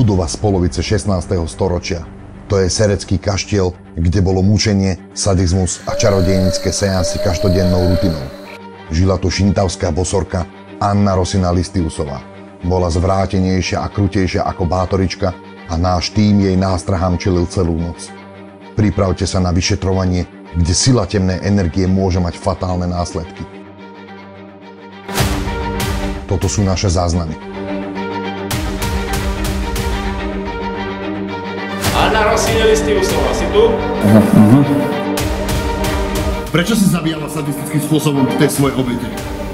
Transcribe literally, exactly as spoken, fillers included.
budova z polovice šestnásteho storočia. To je serecký kaštiel, kde bolo mučenie, sadizmus a čarodejnícke seansy každodennou rutinou. Žila tu šintavská bosorka Anna Rosina Listiusová. Bola zvrátenejšia a krutejšia ako bátorička a náš tým jej nástrahám čelil celú noc. Pripravte sa na vyšetrovanie, kde sila temnej energie môže mať fatálne následky. Toto sú naše záznamy. Anna Rosina Listiusová, si tu? Uh-huh. Prečo si zabíjala sadistickým spôsobom tej svojej obete?